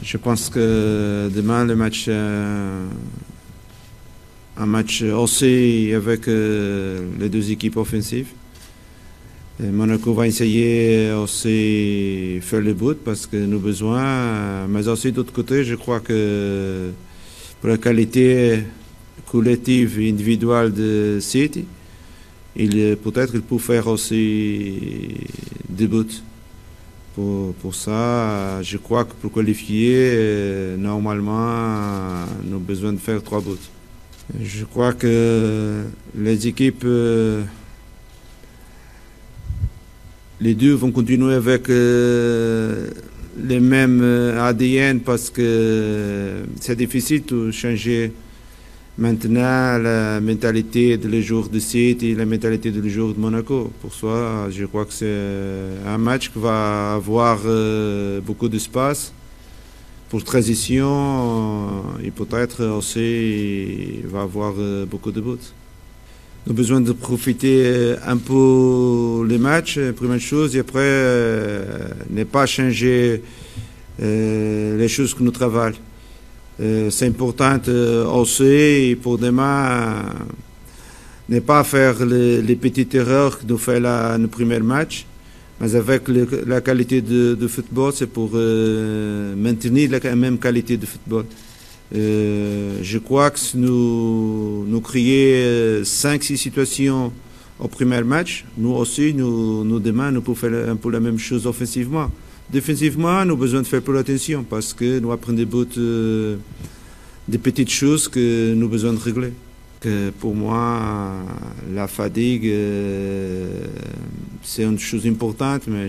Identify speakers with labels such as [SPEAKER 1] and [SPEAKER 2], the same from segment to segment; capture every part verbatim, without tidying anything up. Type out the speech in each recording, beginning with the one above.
[SPEAKER 1] Je pense que demain, le match, euh, un match aussi avec euh, les deux équipes offensives. Et Monaco va essayer aussi faire le but parce que nous avons besoin. Mais aussi d'autre côté, je crois que pour la qualité collective et individuelle de City, il peut-être qu'il peut faire aussi des buts. Pour, pour ça, je crois que pour qualifier, normalement, nous avons besoin de faire trois buts. Je crois que les équipes, les deux vont continuer avec les mêmes A D N parce que c'est difficile de changer maintenant la mentalité de les joueurs de City et la mentalité de les joueurs de Monaco. Pour ça, je crois que c'est un match qui va avoir euh, beaucoup d'espace pour transition et peut-être aussi il va avoir euh, beaucoup de buts. Nous avons besoin de profiter un peu les matchs, première chose, et après euh, ne pas changer euh, les choses que nous travaillons. Euh, c'est important euh, aussi pour demain ne pas faire les, les petites erreurs que nous fait la, le premier match, mais avec le, la qualité de, de football, c'est pour euh, maintenir la même qualité de football. Euh, je crois que si nous, nous créons cinq six situations au premier match, nous aussi, nous, nous demain, nous pouvons faire un peu la même chose offensivement. Défensivement, nous avons besoin de faire plus attention parce que nous apprenons des buts, euh, des petites choses que nous avons besoin de régler. Que pour moi, la fatigue, euh, c'est une chose importante, mais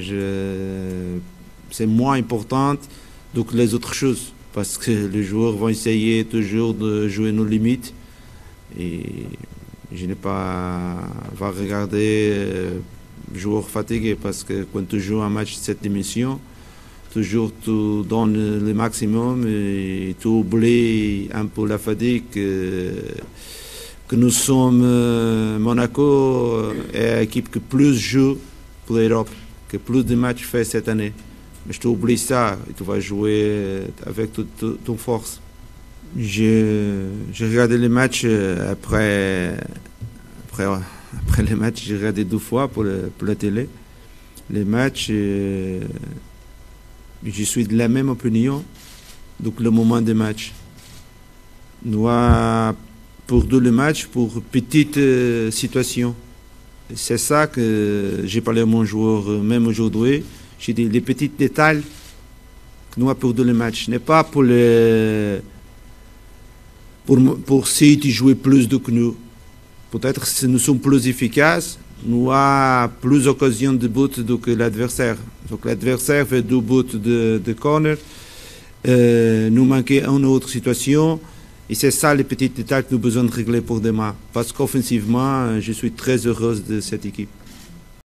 [SPEAKER 1] c'est moins importante que les autres choses parce que les joueurs vont essayer toujours de jouer nos limites et je n'ai pas va regarder euh, joueurs fatigués parce que quand tu joues un match de cette dimension, toujours tu donnes le maximum et tu oublies un peu la fatigue que, que nous sommes euh, Monaco est l'équipe qui plus joue pour l'Europe, que plus de matchs fait cette année. Mais je t'oublie ça et tu vas jouer avec toute ton force. J'ai regardé les matchs après, après Après les matchs, j'ai regardé deux fois pour, le, pour la télé. Les matchs, euh, je suis de la même opinion. Donc le moment des matchs. Nous, pour deux les matchs, pour petite euh, situation. C'est ça que j'ai parlé à mon joueur, même aujourd'hui. J'ai dit les petits détails que nous avons pour deux les matchs. Ce n'est pas pour les, pour, pour City jouer plus que nous. Peut-être que si nous sommes plus efficaces, nous avons plus d'occasions de but que l'adversaire. Donc l'adversaire fait deux buts de, de corner, euh, nous manquons une autre situation, et c'est ça les petits détails que nous avons besoin de régler pour demain. Parce qu'offensivement, je suis très heureuse de cette équipe.